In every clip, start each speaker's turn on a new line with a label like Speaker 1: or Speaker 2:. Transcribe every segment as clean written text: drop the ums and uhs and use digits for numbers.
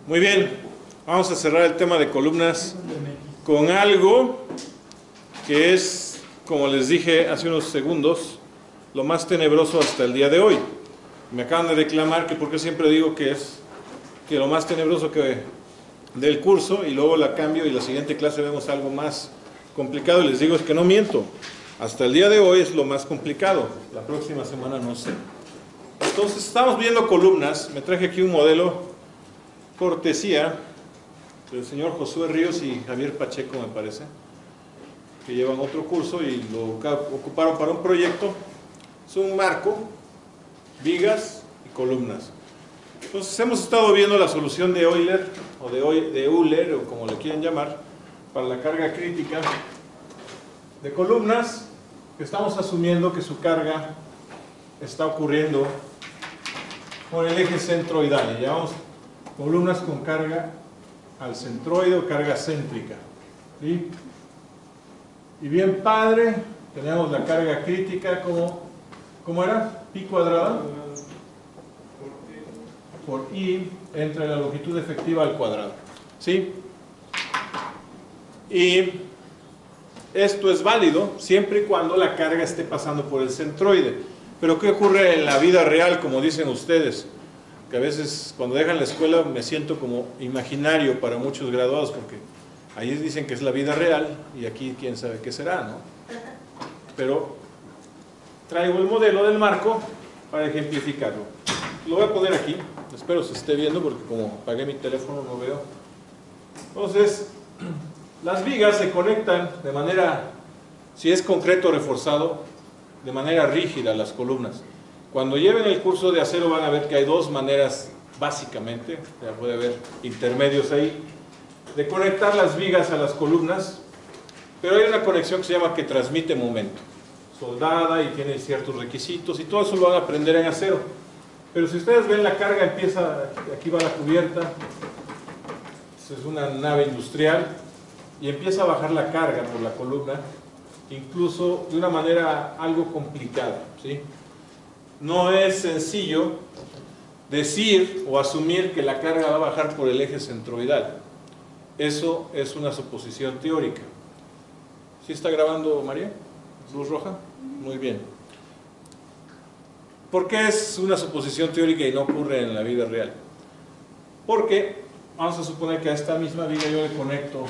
Speaker 1: Muy bien, vamos a cerrar el tema de columnas con algo que es, como les dije hace unos segundos, lo más tenebroso hasta el día de hoy. Me acaban de reclamar que porque siempre digo que es lo más tenebroso del curso, y luego la cambio y la siguiente clase vemos algo más complicado, y les digo es que no miento. Hasta el día de hoy es lo más complicado, la próxima semana no sé. Entonces estamos viendo columnas. Me traje aquí un modelo cortesía del señor Josué Ríos y Javier Pacheco, me parece, que llevan otro curso y lo ocuparon para un proyecto. Es un marco, vigas y columnas. Entonces hemos estado viendo la solución de Euler, o de Euler, o como le quieran llamar, para la carga crítica de columnas, que estamos asumiendo que su carga está ocurriendo por el eje centroidal, y llamamos columnas con carga al centroide o carga céntrica, ¿sí? Y bien padre, tenemos la carga crítica ¿cómo era? Pi cuadrada por I entre la longitud efectiva al cuadrado, ¿sí? Y esto es válido siempre y cuando la carga esté pasando por el centroide. Pero ¿qué ocurre en la vida real, como dicen ustedes? Que a veces cuando dejan la escuela me siento como imaginario para muchos graduados, porque ahí dicen que es la vida real y aquí quién sabe qué será, ¿no? Pero traigo el modelo del marco para ejemplificarlo. Lo voy a poner aquí, espero se esté viendo porque como apagué mi teléfono no veo. Entonces, las vigas se conectan de manera, si es concreto reforzado, de manera rígida a las columnas. Cuando lleven el curso de acero van a ver que hay dos maneras, básicamente, ya puede haber intermedios ahí, de conectar las vigas a las columnas, pero hay una conexión que se llama que transmite momento, soldada y tiene ciertos requisitos, y todo eso lo van a aprender en acero. Pero si ustedes ven, la carga empieza, aquí va la cubierta, es una nave industrial, y empieza a bajar la carga por la columna, incluso de una manera algo complicada, ¿sí? No es sencillo decir o asumir que la carga va a bajar por el eje centroidal. Eso es una suposición teórica. ¿Sí está grabando, María? ¿Luz roja? Muy bien. ¿Por qué es una suposición teórica y no ocurre en la vida real? Porque vamos a suponer que a esta misma viga yo le conecto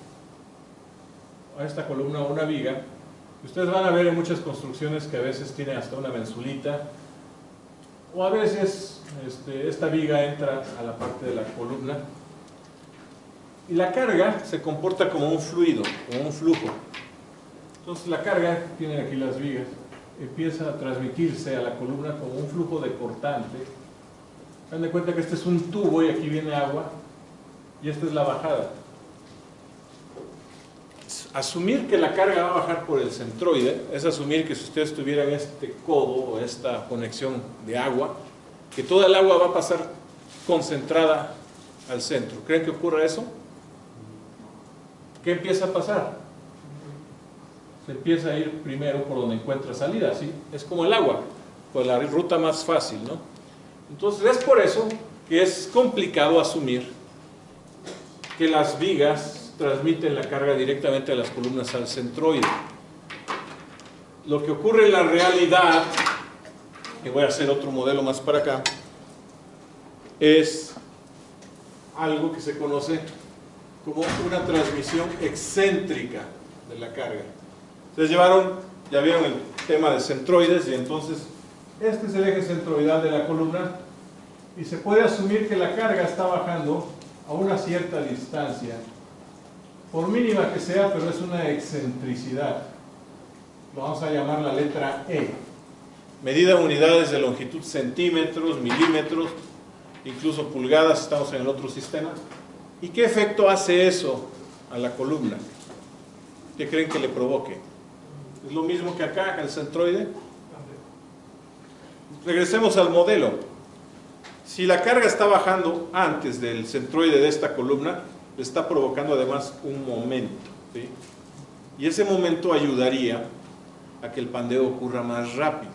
Speaker 1: a esta columna una viga. Ustedes van a ver en muchas construcciones que a veces tiene hasta una mensulita, o a veces esta viga entra a la parte de la columna y la carga se comporta como un fluido, como un flujo. Entonces la carga, tienen aquí las vigas, empieza a transmitirse a la columna como un flujo de cortante. Dan de cuenta que este es un tubo y aquí viene agua y esta es la bajada. Asumir que la carga va a bajar por el centroide es asumir que si ustedes tuvieran este codo o esta conexión de agua, que toda el agua va a pasar concentrada al centro. ¿Creen que ocurra eso? ¿Qué empieza a pasar? Se empieza a ir primero por donde encuentra salida, ¿sí? Es como el agua, por la ruta más fácil, ¿no? Entonces es por eso que es complicado asumir que las vigas transmiten la carga directamente a las columnas al centroide. Lo que ocurre en la realidad, y voy a hacer otro modelo más para acá, es algo que se conoce como una transmisión excéntrica de la carga. Ustedes ya vieron el tema de centroides, y entonces este es el eje centroidal de la columna, y se puede asumir que la carga está bajando a una cierta distancia, por mínima que sea, pero es una excentricidad. Lo vamos a llamar la letra E. Medida en unidades de longitud, centímetros, milímetros, incluso pulgadas, estamos en el otro sistema. ¿Y qué efecto hace eso a la columna? ¿Qué creen que le provoque? ¿Es lo mismo que acá, el centroide? Regresemos al modelo. Si la carga está bajando antes del centroide de esta columna, le está provocando además un momento, ¿sí? Y ese momento ayudaría a que el pandeo ocurra más rápido.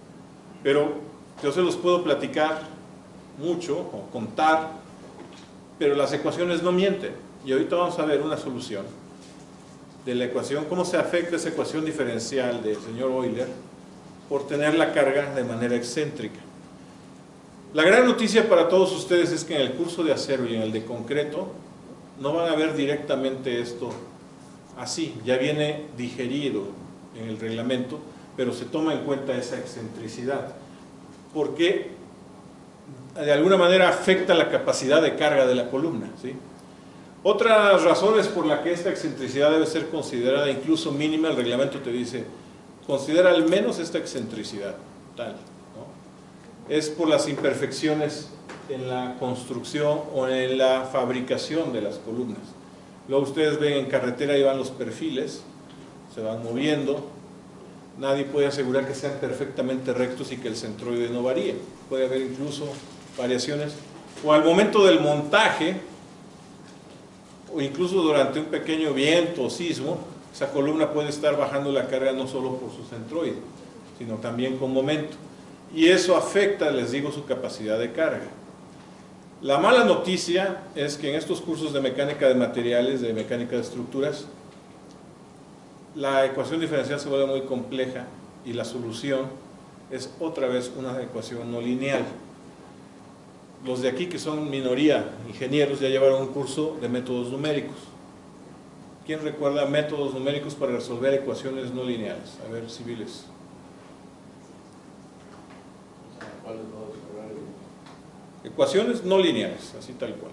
Speaker 1: Pero yo se los puedo platicar mucho o contar pero las ecuaciones no mienten. Y ahorita vamos a ver una solución de la ecuación, cómo se afecta esa ecuación diferencial del señor Euler por tener la carga de manera excéntrica. La gran noticia para todos ustedes es que en el curso de acero y en el de concreto no van a ver directamente esto así, ya viene digerido en el reglamento, pero se toma en cuenta esa excentricidad, porque de alguna manera afecta la capacidad de carga de la columna, ¿sí? Otras razones por las que esta excentricidad debe ser considerada incluso mínima, el reglamento te dice, considera al menos esta excentricidad, tal, ¿no? Es por las imperfecciones en la construcción o en la fabricación de las columnas. Luego ustedes ven en carretera y van los perfiles, se van moviendo, nadie puede asegurar que sean perfectamente rectos y que el centroide no varíe, puede haber incluso variaciones, o al momento del montaje, o incluso durante un pequeño viento o sismo, esa columna puede estar bajando la carga no solo por su centroide, sino también con momento, y eso afecta, les digo, su capacidad de carga. La mala noticia es que en estos cursos de mecánica de materiales, de mecánica de estructuras, la ecuación diferencial se vuelve muy compleja y la solución es otra vez una ecuación no lineal. Los de aquí, que son minoría, ingenieros, ya llevaron un curso de métodos numéricos. ¿Quién recuerda métodos numéricos para resolver ecuaciones no lineales? A ver, civiles. Ecuaciones no lineales, así tal cual.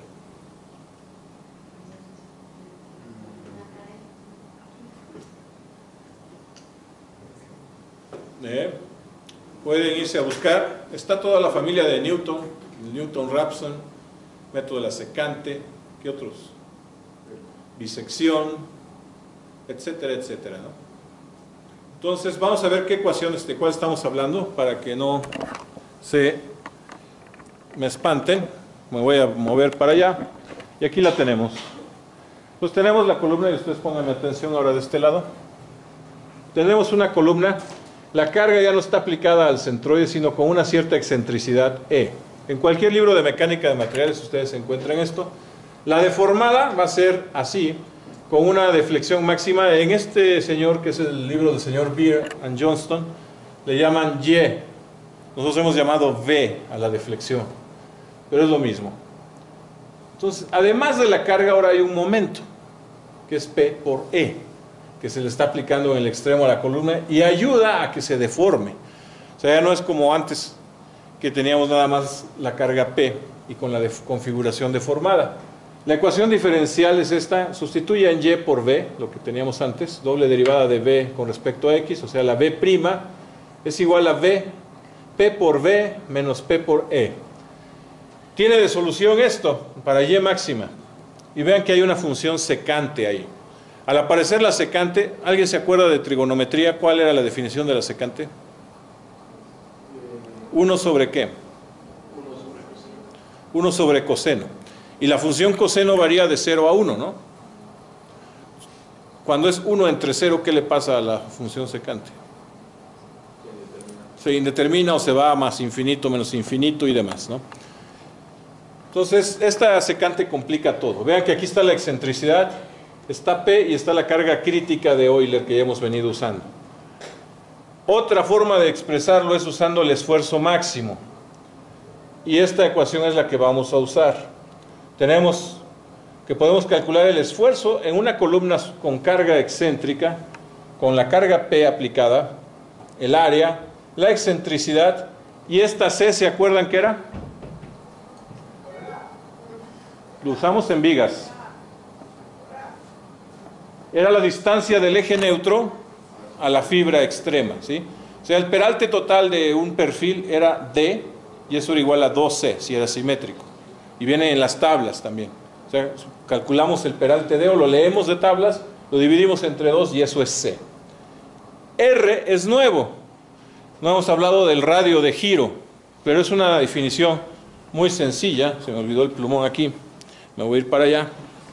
Speaker 1: Pueden irse a buscar, está toda la familia de Newton, Newton-Raphson, método de la secante, ¿qué otros? Bisección, etcétera, etcétera, ¿no? Entonces vamos a ver qué ecuaciones, de cuál estamos hablando, para que no se me espanten. Me voy a mover para allá, y aquí la tenemos. Pues tenemos la columna, y ustedes pongan atención ahora de este lado. Tenemos una columna. La carga ya no está aplicada al centroide, sino con una cierta excentricidad E. En cualquier libro de mecánica de materiales ustedes encuentran esto. La deformada va a ser así, con una deflexión máxima. En este señor, que es el libro del señor Beer and Johnston, le llaman Y. Nosotros hemos llamado V a la deflexión, pero es lo mismo. Entonces, además de la carga, ahora hay un momento, que es P por E, que se le está aplicando en el extremo a la columna y ayuda a que se deforme. O sea, ya no es como antes, que teníamos nada más la carga P y con la configuración deformada. La ecuación diferencial es esta, sustituye en Y por V, lo que teníamos antes, doble derivada de V con respecto a X, o sea, la V' es igual a V, P por V menos P por E. Tiene de solución esto, para Y máxima, y vean que hay una función secante ahí. Al aparecer la secante, ¿alguien se acuerda de trigonometría? ¿Cuál era la definición de la secante? 1 sobre ¿qué? 1 sobre coseno. Y la función coseno varía de 0 a 1, ¿no? Cuando es 1 entre 0, ¿qué le pasa a la función secante? Se indetermina o se va a más infinito, menos infinito y demás, ¿no? Entonces, esta secante complica todo. Vean que aquí está la excentricidad, está P y está la carga crítica de Euler que ya hemos venido usando. Otra forma de expresarlo es usando el esfuerzo máximo. Y esta ecuación es la que vamos a usar. Tenemos que podemos calcular el esfuerzo en una columna con carga excéntrica, con la carga P aplicada, el área, la excentricidad, y esta C, ¿se acuerdan qué era? Lo usamos en vigas. Era la distancia del eje neutro a la fibra extrema, ¿sí? O sea, el peralte total de un perfil era D, y eso era igual a 2C, si era simétrico. Y viene en las tablas también. O sea, calculamos el peralte D, o lo leemos de tablas, lo dividimos entre 2, y eso es C. R es nuevo. No hemos hablado del radio de giro, pero es una definición muy sencilla. Se me olvidó el plumón aquí. Me voy a ir para allá.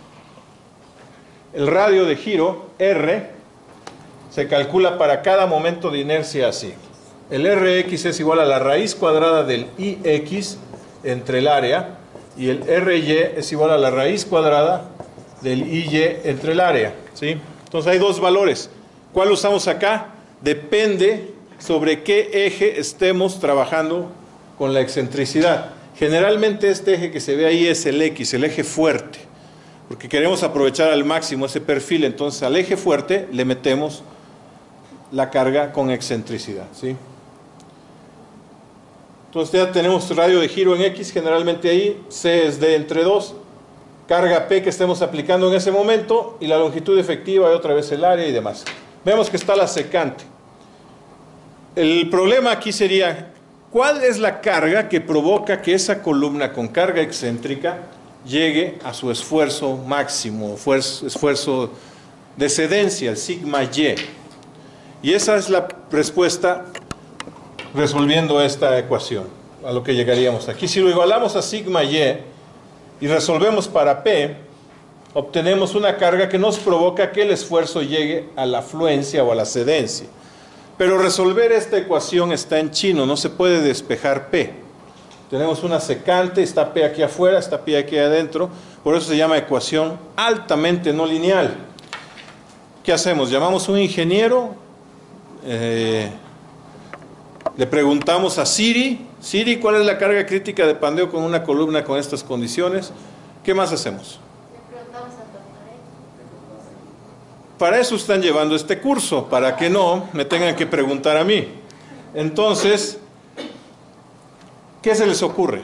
Speaker 1: El radio de giro, R, se calcula para cada momento de inercia así. El Rx es igual a la raíz cuadrada del Ix entre el área, y el RY es igual a la raíz cuadrada del IY entre el área, ¿sí? Entonces hay dos valores. ¿Cuál usamos acá? Depende sobre qué eje estemos trabajando con la excentricidad. Generalmente este eje que se ve ahí es el X, el eje fuerte, porque queremos aprovechar al máximo ese perfil. Entonces al eje fuerte le metemos la carga con excentricidad, ¿sí? Entonces ya tenemos radio de giro en X, generalmente ahí C es D entre 2, carga P que estemos aplicando en ese momento y la longitud efectiva y otra vez el área y demás. Vemos que está la secante. El problema aquí sería, ¿cuál es la carga que provoca que esa columna con carga excéntrica llegue a su esfuerzo máximo, esfuerzo de cedencia, el sigma Y? Y esa es la respuesta resolviendo esta ecuación, a lo que llegaríamos aquí. Si lo igualamos a sigma Y y resolvemos para P, obtenemos una carga que nos provoca que el esfuerzo llegue a la fluencia o a la cedencia. Pero resolver esta ecuación está en chino, no se puede despejar P. Tenemos una secante, está P aquí afuera, está P aquí adentro, por eso se llama ecuación altamente no lineal. ¿Qué hacemos? Llamamos a un ingeniero, le preguntamos a Siri, ¿cuál es la carga crítica de pandeo con una columna con estas condiciones? ¿Qué más hacemos?
Speaker 2: Le preguntamos a Tafarel.
Speaker 1: Para eso están llevando este curso, para que no me tengan que preguntar a mí. Entonces, ¿qué se les ocurre?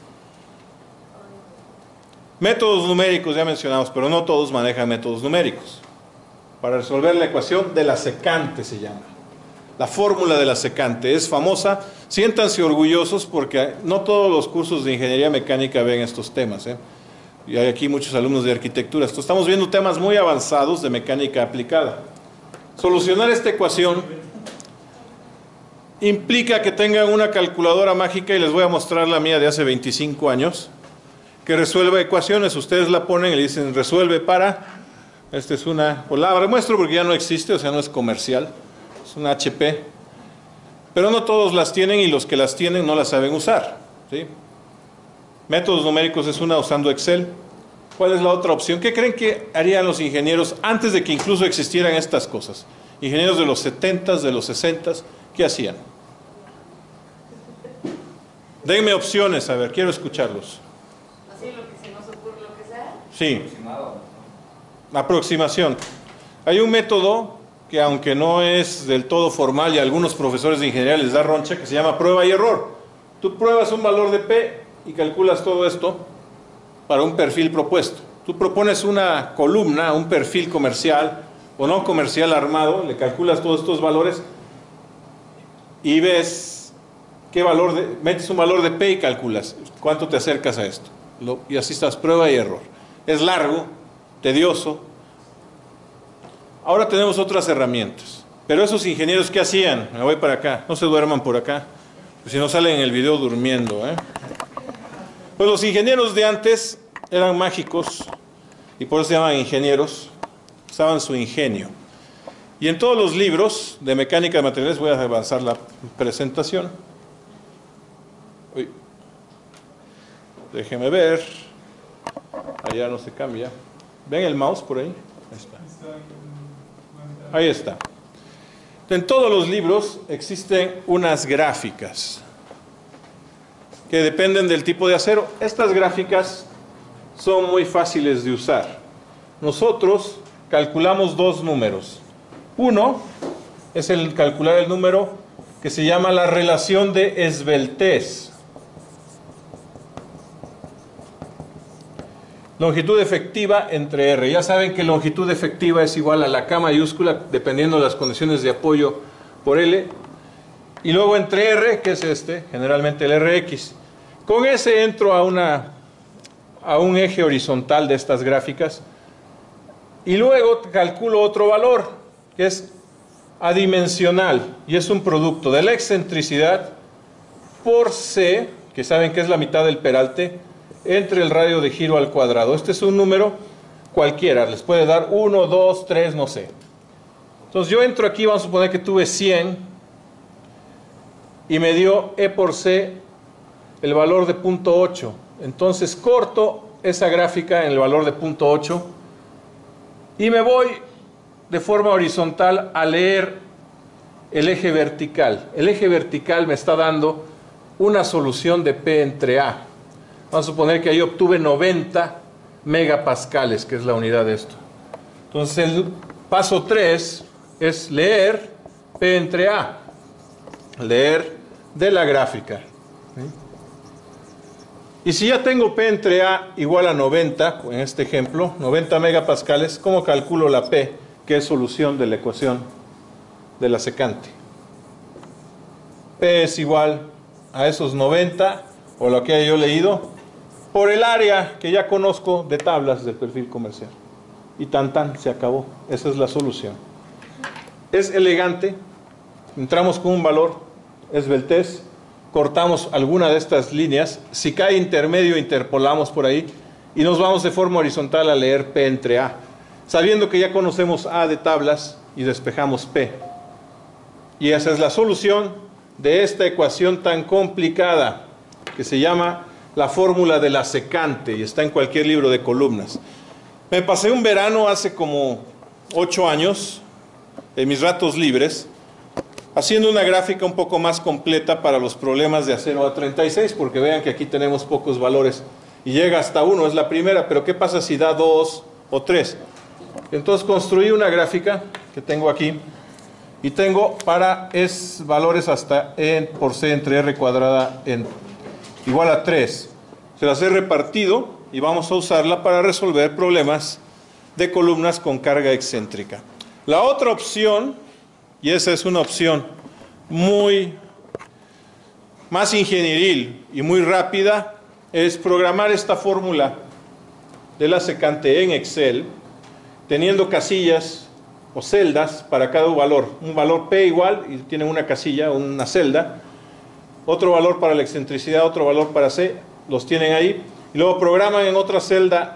Speaker 1: Métodos numéricos ya mencionamos, pero no todos manejan métodos numéricos. Para resolver la ecuación de la secante se llama. La fórmula de la secante es famosa. Siéntanse orgullosos porque no todos los cursos de ingeniería mecánica ven estos temas, ¿eh? Y hay aquí muchos alumnos de arquitectura. Estamos viendo temas muy avanzados de mecánica aplicada. Solucionar esta ecuación implica que tengan una calculadora mágica, y les voy a mostrar la mía de hace 25 años, que resuelve ecuaciones. Ustedes la ponen y le dicen resuelve para, esta es una, pues la muestro porque ya no existe, o sea no es comercial. Es una HP, pero no todos las tienen y los que las tienen no las saben usar, ¿sí? Métodos numéricos es una usando Excel. ¿Cuál es la otra opción? ¿Qué creen que harían los ingenieros antes de que incluso existieran estas cosas? Ingenieros de los 70s, de los 60s, ¿qué hacían? Denme opciones, a ver, quiero escucharlos.
Speaker 2: Así lo que se nos ocurre, lo que sea.
Speaker 1: Sí. Aproximación. Hay un método que aunque no es del todo formal y a algunos profesores de ingeniería les da roncha, que se llama prueba y error. Tú pruebas un valor de P y calculas todo esto para un perfil propuesto. Tú propones una columna, un perfil comercial o no comercial armado, le calculas todos estos valores y ves qué valor, metes un valor de P y calculas cuánto te acercas a esto. Y así estás, prueba y error. Es largo, tedioso. Ahora tenemos otras herramientas, pero esos ingenieros, ¿qué hacían? Me voy para acá, no se duerman por acá, pues si no salen en el video durmiendo, ¿eh? Pues los ingenieros de antes eran mágicos y por eso se llaman ingenieros, usaban su ingenio. Y en todos los libros de mecánica de materiales, voy a avanzar la presentación. Uy. Déjeme ver, allá no se cambia. ¿Ven el mouse por ahí? Ahí está. Ahí está. En todos los libros existen unas gráficas que dependen del tipo de acero. Estas gráficas son muy fáciles de usar. Nosotros calculamos dos números. Uno es el calcular el número que se llama la relación de esbeltez. Longitud efectiva entre R. Ya saben que longitud efectiva es igual a la K mayúscula, dependiendo de las condiciones de apoyo, por L. Y luego entre R, que es este, generalmente el RX. Con ese entro a un eje horizontal de estas gráficas. Y luego calculo otro valor, que es adimensional. Y es un producto de la excentricidad por C, que saben que es la mitad del peralte, entre el radio de giro al cuadrado. Este es un número cualquiera, les puede dar 1, 2, 3, no sé. Entonces yo entro aquí, vamos a suponer que tuve 100 y me dio E por C el valor de 0.8. Entonces corto esa gráfica en el valor de 0.8 y me voy de forma horizontal a leer el eje vertical. El eje vertical me está dando una solución de P entre A. Vamos a suponer que ahí obtuve 90 megapascales, que es la unidad de esto. Entonces el paso 3 es leer P entre A. Leer de la gráfica. ¿Sí? Y si ya tengo P entre A igual a 90, en este ejemplo, 90 megapascales, ¿cómo calculo la P, que es solución de la ecuación de la secante? P es igual a esos 90, o lo que haya yo leído, por el área que ya conozco de tablas del perfil comercial. Y tan se acabó. Esa es la solución. Es elegante, entramos con un valor, esbeltez, cortamos alguna de estas líneas, si cae intermedio interpolamos por ahí y nos vamos de forma horizontal a leer P entre A, sabiendo que ya conocemos A de tablas y despejamos P. Y esa es la solución de esta ecuación tan complicada que se llama la fórmula de la secante y está en cualquier libro de columnas. Me pasé un verano hace como 8 años, en mis ratos libres, haciendo una gráfica un poco más completa para los problemas de A0 a 36, porque vean que aquí tenemos pocos valores y llega hasta 1, es la primera, pero ¿qué pasa si da 2 o 3? Entonces construí una gráfica que tengo aquí y tengo para valores hasta n por c entre r cuadrada en igual a 3. Se las he repartido y vamos a usarla para resolver problemas de columnas con carga excéntrica. La otra opción, y esa es una opción más ingenieril y muy rápida, es programar esta fórmula de la secante en Excel, teniendo casillas o celdas para cada valor. Un valor P igual, y tienen una casilla, una celda, otro valor para la excentricidad, otro valor para C, los tienen ahí, y luego programan en otra celda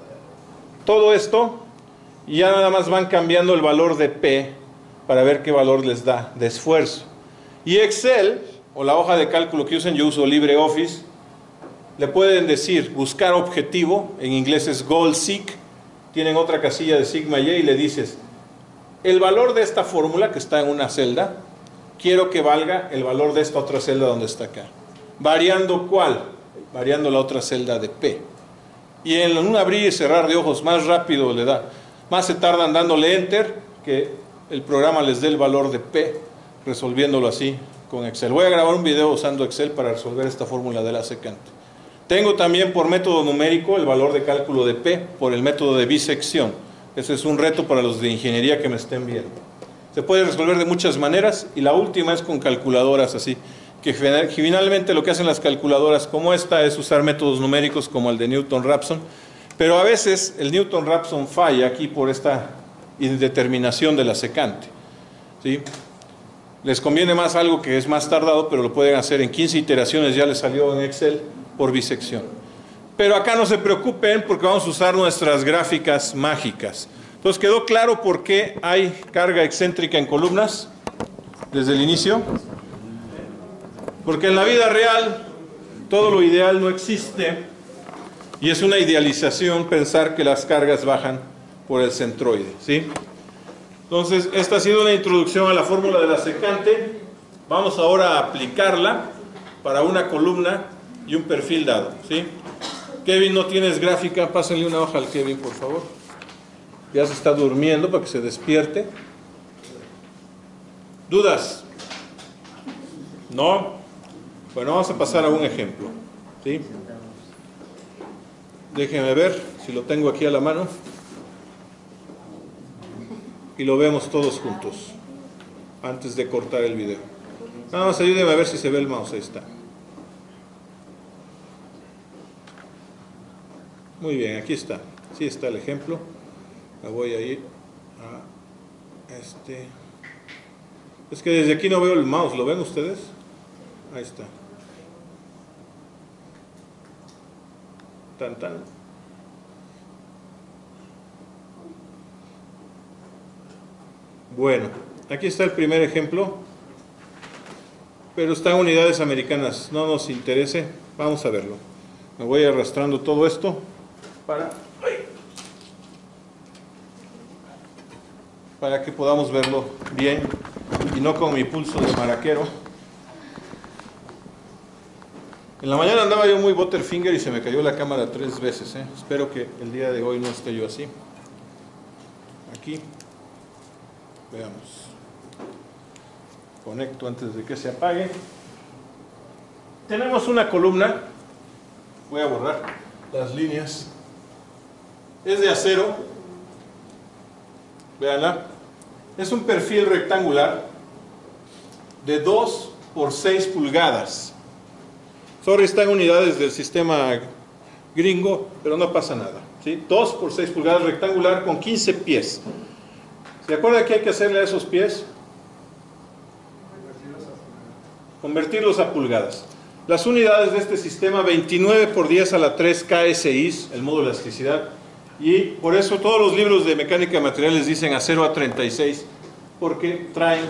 Speaker 1: todo esto, y ya nada más van cambiando el valor de P para ver qué valor les da de esfuerzo. Y Excel, o la hoja de cálculo que usen, yo uso LibreOffice, le pueden decir buscar objetivo, en inglés es goal seek, tienen otra casilla de sigma y le dices, el valor de esta fórmula que está en una celda, quiero que valga el valor de esta otra celda donde está acá. ¿Variando cuál? Variando la otra celda de P. Y en un abrir y cerrar de ojos más rápido le da, más se tardan dándole enter que el programa les dé el valor de P, resolviéndolo así con Excel. Voy a grabar un video usando Excel para resolver esta fórmula de la secante. Tengo también por método numérico el valor de cálculo de P por el método de bisección. Ese es un reto para los de ingeniería que me estén viendo. Se puede resolver de muchas maneras y la última es con calculadoras así, que finalmente lo que hacen las calculadoras como esta es usar métodos numéricos como el de Newton-Raphson, pero a veces el Newton-Raphson falla aquí por esta indeterminación de la secante, ¿sí? Les conviene más algo que es más tardado, pero lo pueden hacer en 15 iteraciones, ya les salió en Excel por bisección. Pero acá no se preocupen porque vamos a usar nuestras gráficas mágicas. Entonces, ¿quedó claro por qué hay carga excéntrica en columnas desde el inicio? Porque en la vida real todo lo ideal no existe y es una idealización pensar que las cargas bajan por el centroide, ¿sí? Entonces, esta ha sido una introducción a la fórmula de la secante. Vamos ahora a aplicarla para una columna y un perfil dado, ¿sí? Kevin, ¿no tienes gráfica? Pásenle una hoja al Kevin, por favor. Ya se está durmiendo para que se despierte. ¿Dudas? ¿No? Bueno, vamos a pasar a un ejemplo, ¿sí? Déjenme ver si lo tengo aquí a la mano. Y lo vemos todos juntos, antes de cortar el video. Nada más ayúdenme a ver si se ve el mouse, ahí está. Muy bien, aquí está. Sí está el ejemplo. Me voy a ir a este. Es que desde aquí no veo el mouse, ¿lo ven ustedes? Ahí está. Tan tan. Bueno, aquí está el primer ejemplo, pero está en unidades americanas, no nos interese, vamos a verlo. Me voy arrastrando todo esto para que podamos verlo bien y no con mi pulso de maraquero. En la mañana andaba yo muy butterfinger y se me cayó la cámara 3 veces. Espero que el día de hoy no esté yo así. Aquí, veamos. Conecto antes de que se apague. Tenemos una columna. Voy a borrar las líneas. Es de acero. Véanla. Es un perfil rectangular de 2 por 6 pulgadas. Sorry, está en unidades del sistema gringo, pero no pasa nada, ¿sí? 2 por 6 pulgadas rectangular con 15 pies. ¿Se acuerda qué hay que hacerle a esos pies? Convertirlos a pulgadas. Las unidades de este sistema, 29 por 10 a la 3 KSI, el modo de elasticidad, y por eso todos los libros de mecánica de materiales dicen acero a 36, porque traen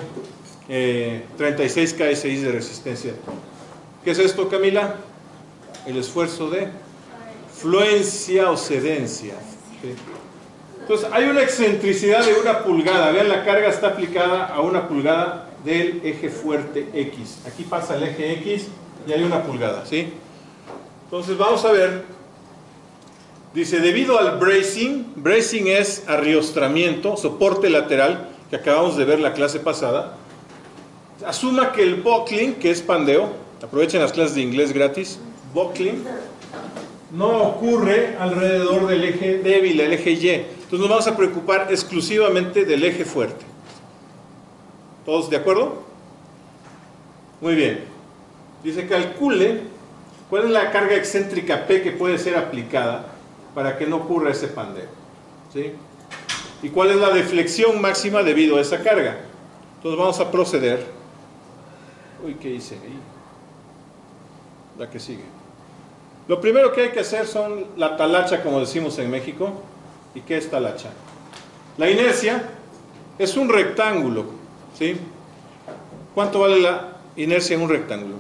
Speaker 1: 36 KSI de resistencia. ¿Qué es esto, Camila? El esfuerzo de fluencia o cedencia. ¿Sí? Entonces, hay una excentricidad de 1 pulgada. Vean, la carga está aplicada a 1 pulgada del eje fuerte X. Aquí pasa el eje X y hay 1 pulgada, ¿sí? Entonces, vamos a ver. Dice, debido al bracing es arriostramiento, soporte lateral, que acabamos de ver la clase pasada. Asuma que el buckling, que es pandeo, aprovechen las clases de inglés gratis, buckling, no ocurre alrededor del eje débil, el eje Y. Entonces nos vamos a preocupar exclusivamente del eje fuerte. ¿Todos de acuerdo? Muy bien. Dice, calcule cuál es la carga excéntrica P que puede ser aplicada para que no ocurra ese pandeo. ¿Sí? Y cuál es la deflexión máxima debido a esa carga. Entonces vamos a proceder. Uy, ¿qué hice ahí? La que sigue. Lo primero que hay que hacer son la talacha, como decimos en México. ¿Y qué es talacha? La inercia es un rectángulo, ¿sí? ¿Cuánto vale la inercia en un rectángulo?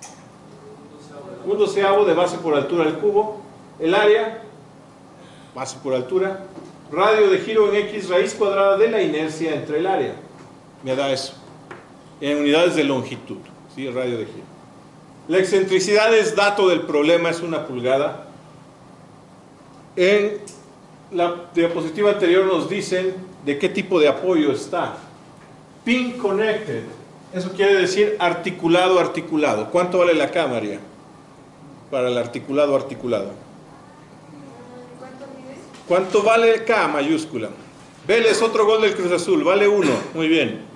Speaker 1: 1/12 de base por altura del cubo. El área, base por altura. Radio de giro en X, raíz cuadrada de la inercia entre el área. Me da eso. En unidades de longitud, ¿sí? El radio de giro. La excentricidad es dato del problema, es 1 pulgada. En la diapositiva anterior nos dicen de qué tipo de apoyo está. Pin connected. Eso quiere decir articulado, articulado. ¿Cuánto vale la K, María? Para el articulado, articulado. ¿Cuánto vale K mayúscula? Vélez, otro gol del Cruz Azul, vale 1. Muy bien.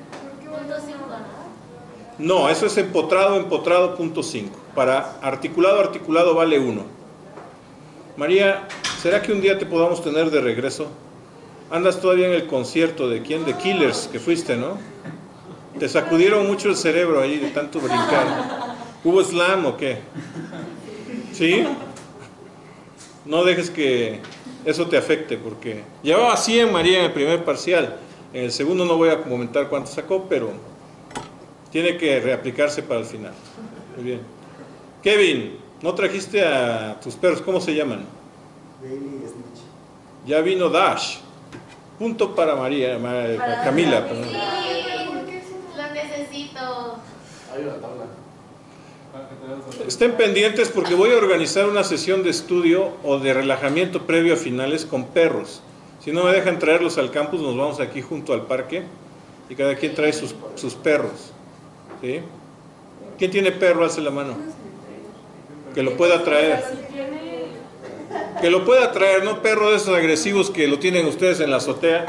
Speaker 1: No, eso es empotrado, 0.5. Para articulado, articulado vale 1. María, ¿será que un día te podamos tener de regreso? Andas todavía en el concierto de ¿quién? De Killers, que fuiste, ¿no? Te sacudieron mucho el cerebro ahí de tanto brincar. ¿Hubo slam o qué? ¿Sí? No dejes que eso te afecte, porque llevaba 100 María en el primer parcial. En el segundo no voy a comentar cuánto sacó, pero tiene que reaplicarse para el final. Muy bien. Kevin, ¿no trajiste a tus perros? ¿Cómo se llaman?
Speaker 3: Bailey y Snitch.
Speaker 1: Ya vino Dash. Punto para María, para Camila. Perdón.
Speaker 2: Lo necesito.
Speaker 3: Hay una tabla.
Speaker 1: Estén pendientes porque voy a organizar una sesión de estudio o de relajamiento previo a finales con perros. Si no me dejan traerlos al campus, nos vamos aquí junto al parque y cada quien trae sus perros. ¿Sí? ¿Quién tiene perro? Hace la mano. Que lo pueda traer. Que lo pueda traer, no perro de esos agresivos que lo tienen ustedes en la azotea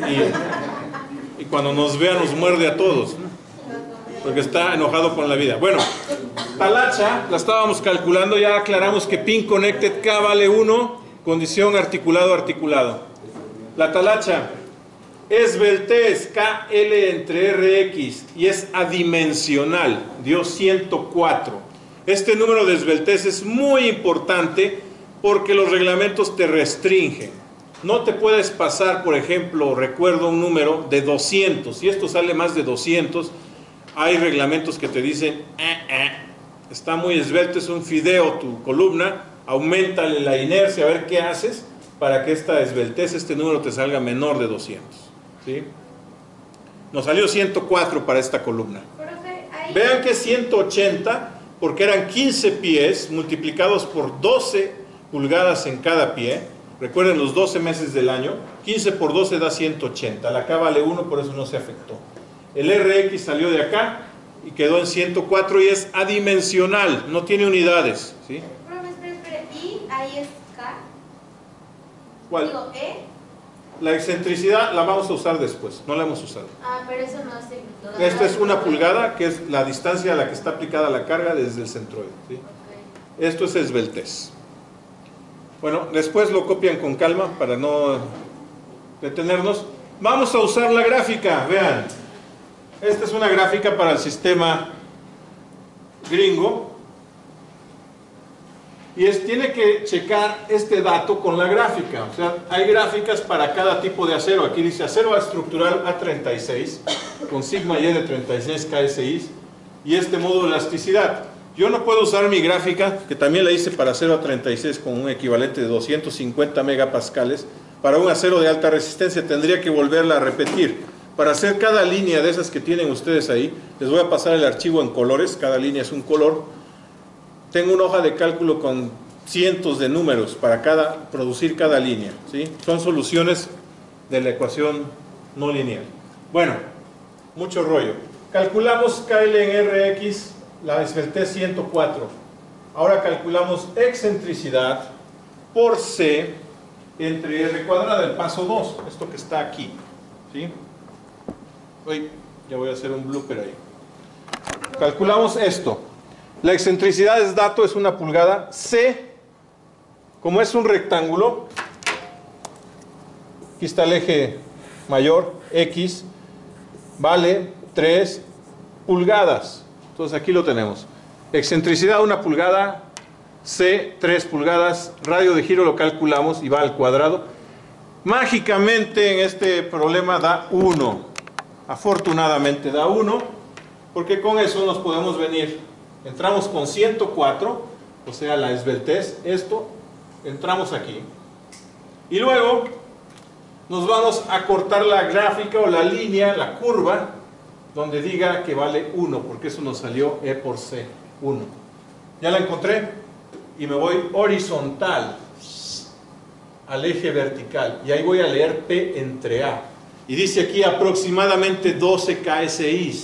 Speaker 1: y cuando nos vea nos muerde a todos, ¿no? Porque está enojado con la vida. Bueno, talacha, la estábamos calculando, ya aclaramos que pin connected K vale 1, condición articulado, articulado. La talacha, esbeltez KL entre RX y es adimensional, dio 104. Este número de esbeltez es muy importante porque los reglamentos te restringen. No te puedes pasar, por ejemplo, recuerdo un número de 200, si esto sale más de 200, hay reglamentos que te dicen, está muy esbelto, es un fideo tu columna, auméntale la inercia, a ver qué haces para que esta esbeltez, este número te salga menor de 200. ¿Sí? Nos salió 104 para esta columna.
Speaker 2: Profe, ahí...
Speaker 1: Vean que es 180 porque eran 15 pies multiplicados por 12 pulgadas en cada pie. Recuerden los 12 meses del año. 15 por 12 da 180. La K vale 1, por eso no se afectó. El RX salió de acá y quedó en 104 y es adimensional, no tiene unidades. ¿Sí?
Speaker 2: Profe, espere. ¿Y ahí es K?
Speaker 1: ¿Cuál?
Speaker 2: Digo, E.
Speaker 1: La excentricidad la vamos a usar después, no la hemos usado.
Speaker 2: Ah, pero eso no hace...
Speaker 1: Esto es una pulgada, que es la distancia a la que está aplicada la carga desde el centroide. ¿Sí?
Speaker 2: Okay.
Speaker 1: Esto es esbeltez. Bueno, después lo copian con calma para no detenernos. Vamos a usar la gráfica, vean. Esta es una gráfica para el sistema gringo. Y tiene que checar este dato con la gráfica. O sea, hay gráficas para cada tipo de acero. Aquí dice acero estructural A36 con sigma Y de 36 KSI y este módulo de elasticidad. Yo no puedo usar mi gráfica, que también la hice para acero A36 con un equivalente de 250 megapascales, para un acero de alta resistencia. Tendría que volverla a repetir. Para hacer cada línea de esas que tienen ustedes ahí, les voy a pasar el archivo en colores. Cada línea es un color. Tengo una hoja de cálculo con cientos de números para producir cada línea. ¿Sí? Son soluciones de la ecuación no lineal. Bueno, mucho rollo. Calculamos KL en RX, la esbeltez 104. Ahora calculamos excentricidad por C entre R cuadrada, el paso 2, esto que está aquí. ¿Sí? Uy, ya voy a hacer un blooper ahí. Calculamos esto. La excentricidad es dato, es una pulgada. C, como es un rectángulo, aquí está el eje mayor, X, vale 3 pulgadas. Entonces aquí lo tenemos. Excentricidad 1 pulgada, C 3 pulgadas, radio de giro lo calculamos y va al cuadrado. Mágicamente en este problema da 1. Afortunadamente da 1, porque con eso nos podemos venir. Entramos con 104, o sea la esbeltez, esto, entramos aquí. Y luego nos vamos a cortar la gráfica o la línea, la curva, donde diga que vale 1, porque eso nos salió E por C, 1. Ya la encontré y me voy horizontal al eje vertical. Y ahí voy a leer P entre A. Y dice aquí aproximadamente 12 KSI.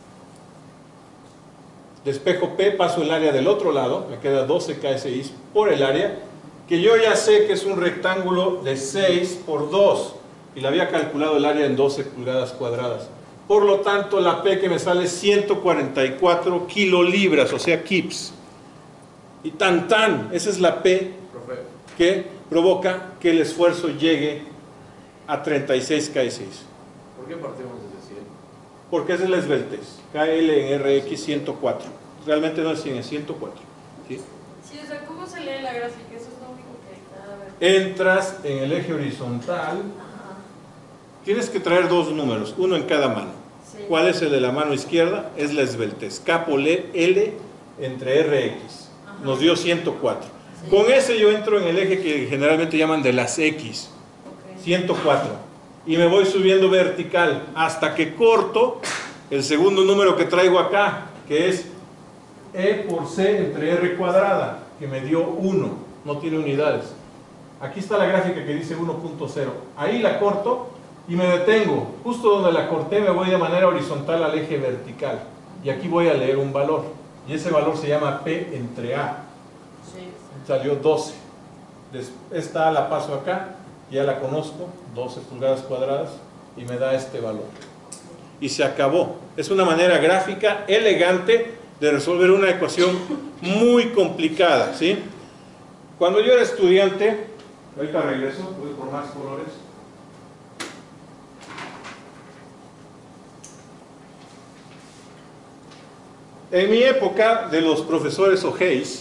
Speaker 1: Despejo P, paso el área del otro lado, me queda 12 KSI por el área, que yo ya sé que es un rectángulo de 6 por 2, y le había calculado el área en 12 pulgadas cuadradas. Por lo tanto, la P que me sale es 144 kilolibras, o sea, kips. Y tan, esa es la P que provoca que el esfuerzo llegue a 36 KSI.
Speaker 3: ¿Por qué partimos desde 100?
Speaker 1: Porque esa es la esbeltez. KL en RX 104. Realmente no es 100, es 104. ¿Sí?
Speaker 4: Sí, o sea, ¿cómo se lee la gráfica? Eso es lo único que... A ver.
Speaker 1: Entras en el eje horizontal. Tienes que traer dos números, uno en cada mano.
Speaker 4: Sí.
Speaker 1: ¿Cuál es el de la mano izquierda? Es la esbeltez. K por L entre RX. Nos dio 104.
Speaker 4: Sí.
Speaker 1: Con ese yo entro en el eje que generalmente llaman de las X.
Speaker 4: Okay.
Speaker 1: 104. Y me voy subiendo vertical hasta que corto el segundo número que traigo acá, que es E por C entre R cuadrada, que me dio 1, no tiene unidades. Aquí está la gráfica que dice 1.0. Ahí la corto y me detengo. Justo donde la corté me voy de manera horizontal al eje vertical. Y aquí voy a leer un valor. Y ese valor se llama P entre A.
Speaker 4: Sí.
Speaker 1: Salió 12. Esta A la paso acá, ya la conozco, 12 pulgadas cuadradas, y me da este valor. Y se acabó. Es una manera gráfica, elegante, de resolver una ecuación muy complicada, ¿sí? Cuando yo era estudiante, ahorita regreso, voy por más colores. En mi época, de los profesores O'Hays,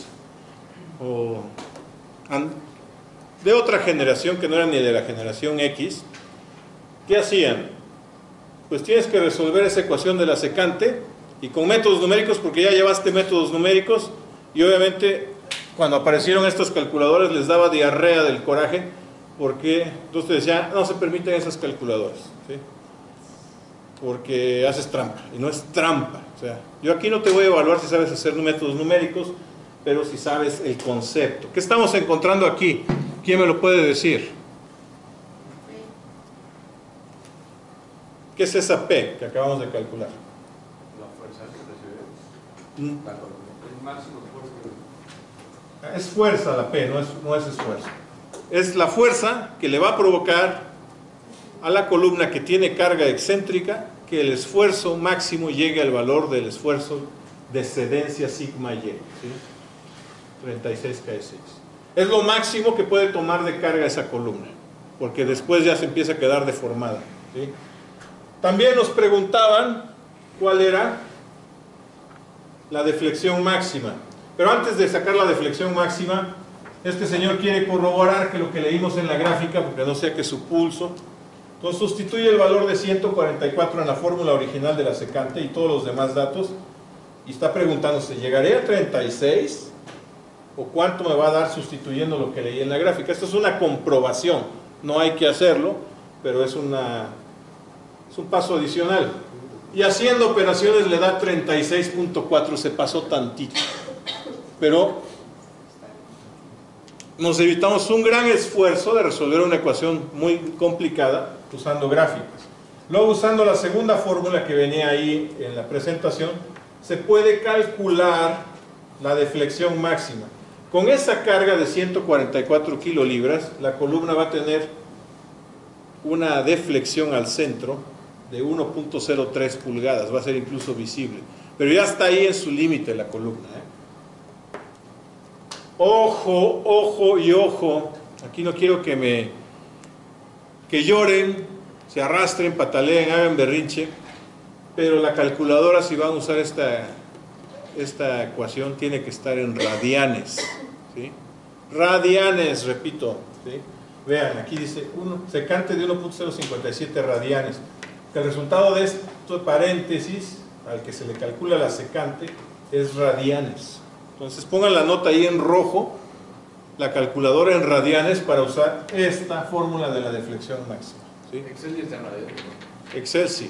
Speaker 1: de otra generación que no era ni de la generación X, ¿qué hacían? Pues tienes que resolver esa ecuación de la secante y con métodos numéricos, porque ya llevaste métodos numéricos y obviamente cuando aparecieron estos calculadores les daba diarrea del coraje, porque entonces decía, no se permiten esas calculadoras, ¿sí? Porque haces trampa, y no es trampa. O sea, yo aquí no te voy a evaluar si sabes hacer métodos numéricos, pero si sabes el concepto. ¿Qué estamos encontrando aquí? ¿Quién me lo puede decir? ¿Qué es esa P que acabamos de calcular?
Speaker 3: La fuerza que recibe la columna. El máximo esfuerzo.
Speaker 1: Es fuerza la P, no es esfuerzo. Es la fuerza que le va a provocar a la columna que tiene carga excéntrica que el esfuerzo máximo llegue al valor del esfuerzo de excedencia sigma y, ¿sí? 36 kS. Es lo máximo que puede tomar de carga esa columna, porque después ya se empieza a quedar deformada, ¿sí? También nos preguntaban cuál era la deflexión máxima. Pero antes de sacar la deflexión máxima, este señor quiere corroborar que lo que leímos en la gráfica, porque no sea que su pulso, entonces sustituye el valor de 144 en la fórmula original de la secante y todos los demás datos, y está preguntándose, ¿llegaré a 36? ¿O cuánto me va a dar sustituyendo lo que leí en la gráfica? Esto es una comprobación, no hay que hacerlo, pero es un paso adicional. Y haciendo operaciones le da 36.4, se pasó tantito. Pero nos evitamos un gran esfuerzo de resolver una ecuación muy complicada usando gráficas. Luego, usando la segunda fórmula que venía ahí en la presentación, se puede calcular la deflexión máxima. Con esa carga de 144 kilolibras, la columna va a tener una deflexión al centro de 1.03 pulgadas, va a ser incluso visible. Pero ya está ahí en su límite la columna, ¿eh? Ojo, ojo y ojo. Aquí no quiero que lloren, se arrastren, pataleen, hagan berrinche. Pero la calculadora, si van a usar esta ecuación, tiene que estar en radianes, ¿sí? Radianes, repito, ¿sí? Vean, aquí dice secante de 1.057 radianes. El resultado de este paréntesis, al que se le calcula la secante, es radianes. Entonces pongan la nota ahí en rojo, la calculadora en radianes, para usar esta fórmula de la deflexión máxima, ¿sí?
Speaker 3: Excel ya está en radianes, ¿no?
Speaker 1: Excel sí.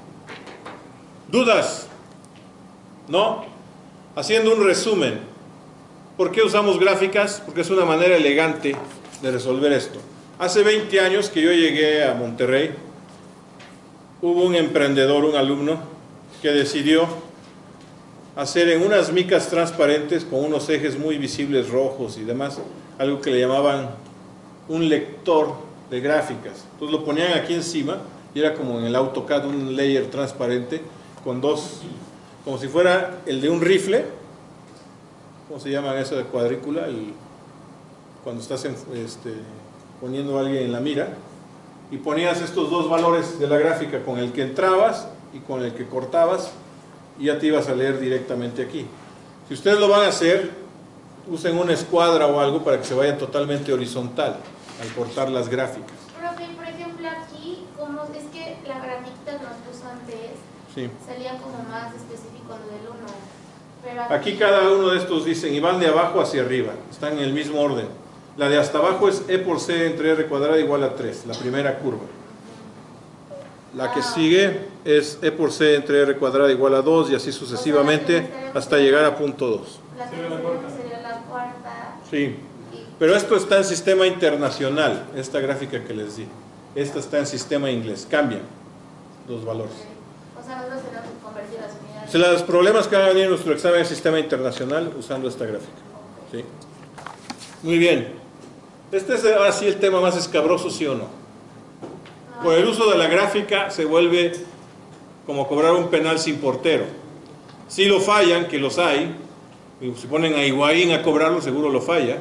Speaker 1: ¿Dudas? ¿No? Haciendo un resumen, ¿por qué usamos gráficas? Porque es una manera elegante de resolver esto. Hace 20 años que yo llegué a Monterrey, hubo un emprendedor, un alumno, que decidió hacer en unas micas transparentes con unos ejes muy visibles rojos y demás, algo que le llamaban un lector de gráficas. Entonces lo ponían aquí encima y era como en el AutoCAD un layer transparente con dos, como si fuera el de un rifle. ¿Cómo se llama eso de cuadrícula? Cuando estás poniendo a alguien en la mira, y ponías estos dos valores de la gráfica con el que entrabas y con el que cortabas, y ya te ibas a leer directamente aquí. Si ustedes lo van a hacer, usen una escuadra o algo para que se vaya totalmente horizontal al cortar las gráficas.
Speaker 2: Profe, por ejemplo aquí, como es que la grafiquita que nos puso antes,
Speaker 1: Sí.
Speaker 2: salía como más específico lo del 1. Pero
Speaker 1: Aquí cada uno de estos dicen, y van de abajo hacia arriba, están en el mismo orden. La de hasta abajo es E por C entre R cuadrada igual a 3, la primera curva. La que sigue es E por C entre R cuadrada igual a 2 y así sucesivamente hasta llegar a punto 2.
Speaker 2: la tercera sería la cuarta.
Speaker 1: Sí, pero esto está en sistema internacional, esta gráfica que les di. Esta está en sistema inglés, cambian los valores.
Speaker 2: O sea, nosotros tenemos que convertir las unidades.
Speaker 1: Si los problemas que van a venir en nuestro examen es sistema internacional usando esta gráfica. ¿Sí? Muy bien. Este es ahora sí el tema más escabroso, ¿sí o no? Por el uso de la gráfica se vuelve como cobrar un penal sin portero. Si lo fallan, que los hay, y si ponen a Higuaín a cobrarlo, seguro lo falla.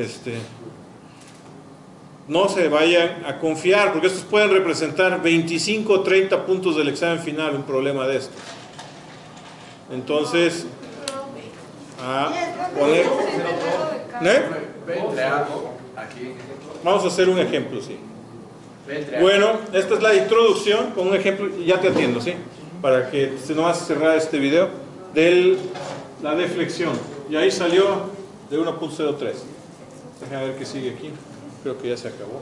Speaker 1: No se vayan a confiar, porque estos pueden representar 25 o 30 puntos del examen final, un problema de esto. Entonces, a poner...
Speaker 3: Ve entre algo aquí.
Speaker 1: Vamos a hacer un ejemplo, sí.
Speaker 3: Ve entre algo.
Speaker 1: Bueno, esta es la introducción con un ejemplo, y ya te atiendo, ¿sí? Para que no vas a cerrar este video, de la deflexión. Y ahí salió de 1.03. Déjame ver qué sigue aquí. Creo que ya se acabó.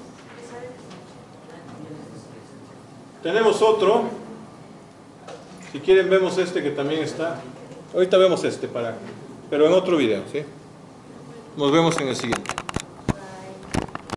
Speaker 1: Tenemos otro. Si quieren vemos este que también está. Ahorita vemos este pero en otro video, ¿sí? Nos vemos en el siguiente.